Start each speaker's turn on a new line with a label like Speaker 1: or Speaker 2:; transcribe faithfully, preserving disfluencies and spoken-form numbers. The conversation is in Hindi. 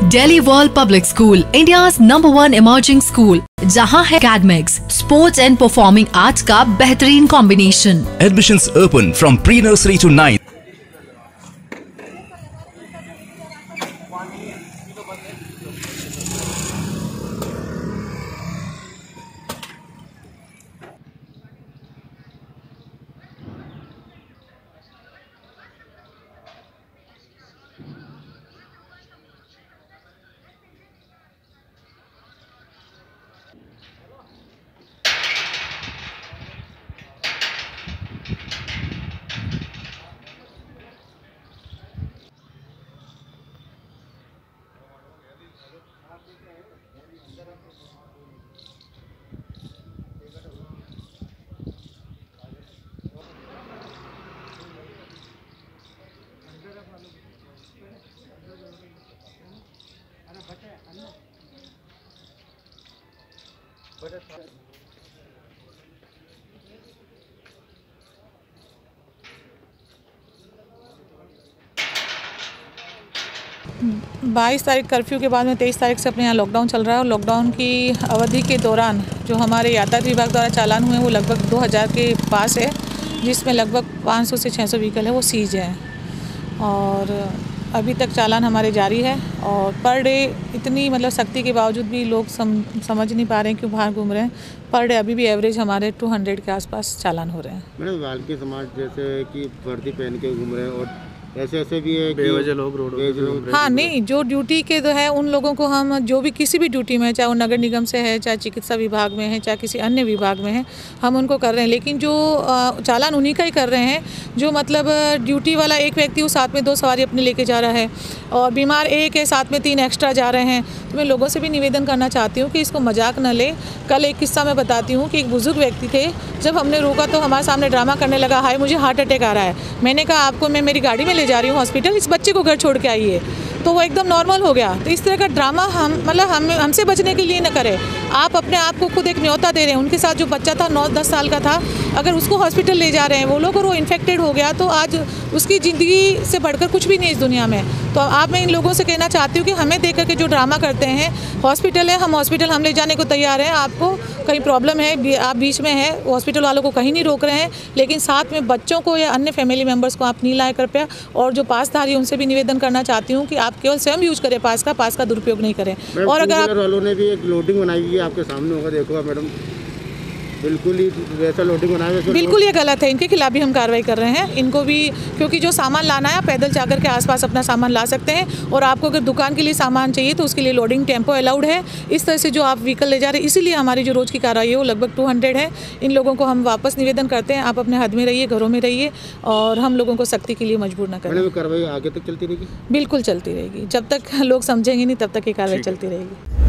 Speaker 1: Delhi world public school, India's number one emerging school, जहां है academics, sports and performing arts का बेहतरीन combination.
Speaker 2: Admissions open from pre-nursery to ninth.
Speaker 3: बाईस तारीख कर्फ्यू के बाद में तेईस तारीख से अपने यहाँ लॉकडाउन चल रहा है और लॉकडाउन की अवधि के दौरान जो हमारे यातायात विभाग द्वारा चालान हुए वो लगभग दो हज़ार के पास है, जिसमें लगभग पाँच सौ से छह सौ व्हीकल है वो सीज है। और अभी तक चालान हमारे जारी है और पर डे इतनी मतलब सख्ती के बावजूद भी लोग सम, समझ नहीं पा रहे हैं क्यों बाहर घूम रहे हैं। पर डे अभी भी एवरेज हमारे दो सौ के आसपास चालान हो रहे हैं।
Speaker 4: मैडम बाल्की समाज जैसे कि वर्दी पहन के घूम रहे हैं और ऐसे ऐसे भी है बेवजह लोग रोड पे।
Speaker 3: हाँ नहीं, जो ड्यूटी के जो है उन लोगों को हम जो भी किसी भी ड्यूटी में, चाहे वो नगर निगम से है, चाहे चिकित्सा विभाग में है, चाहे किसी अन्य विभाग में है, हम उनको कर रहे हैं। लेकिन जो चालान उन्हीं का ही कर रहे हैं जो मतलब ड्यूटी वाला एक व्यक्ति वो साथ में दो सवारी अपने लेके जा रहा है और बीमार एक है साथ में तीन एक्स्ट्रा जा रहे हैं। तो मैं लोगों से भी निवेदन करना चाहती हूँ कि इसको मजाक न ले। कल एक किस्सा मैं बताती हूँ कि एक बुजुर्ग व्यक्ति थे, जब हमने रोका तो हमारे सामने ड्रामा करने लगा, हाय मुझे हार्ट अटैक आ रहा है। मैंने कहा आपको मैं मेरी गाड़ी में ले जा रही हूँ हॉस्पिटल, इस बच्चे को घर छोड़ के आइए। तो वो एकदम नॉर्मल हो गया। तो इस तरह का ड्रामा हम मतलब हम हमसे बचने के लिए न करें। आप अपने आप को खुद एक न्योता दे रहे हैं। उनके साथ जो बच्चा था नौ दस साल का था, अगर उसको हॉस्पिटल ले जा रहे हैं वो लोग और वो इन्फेक्टेड हो गया तो आज उसकी ज़िंदगी से बढ़कर कुछ भी नहीं इस दुनिया में। तो आप मैं इन लोगों से कहना चाहती हूँ कि हमें देख करके जो ड्रामा करते हैं, हॉस्पिटल है हम हॉस्पिटल हम ले जाने को तैयार हैं। आपको कहीं प्रॉब्लम है, आप बीच में है, हॉस्पिटल वालों को कहीं नहीं रोक रहे हैं, लेकिन साथ में बच्चों को या अन्य फैमिली मेम्बर्स को आप नहीं लाए कृपया। और जो पासधारी उनसे भी निवेदन करना चाहती हूँ कि आप केवल स्वयं यूज करें पास का, पास का दुरुपयोग नहीं करें। और अगर आप
Speaker 4: वालों ने भी एक लोडिंग बनाई हुई है, आपके सामने होगा, देखो मैडम, बिल्कुल ही वैसा लोडिंग बनाया है।
Speaker 3: बिल्कुल ये गलत है, इनके खिलाफ भी हम कार्रवाई कर रहे हैं। इनको भी, क्योंकि जो सामान लाना है पैदल जाकर के आसपास अपना सामान ला सकते हैं और आपको अगर दुकान के लिए सामान चाहिए तो उसके लिए लोडिंग टेम्पो अलाउड है। इस तरह से जो आप व्हीकल ले जा रहे हैं, इसीलिए हमारी जो रोज़ की कार्रवाई है वो लगभग दो सौ है। इन लोगों को हम वापस निवेदन करते हैं, आप अपने हद में रहिए, घरों में रहिए और हम लोगों को सख्ती के लिए मजबूर न करें।
Speaker 4: कार्रवाई आगे तक चलती रहेगी?
Speaker 3: बिल्कुल चलती रहेगी, जब तक लोग समझेंगे नहीं तब तक ये कार्रवाई चलती रहेगी।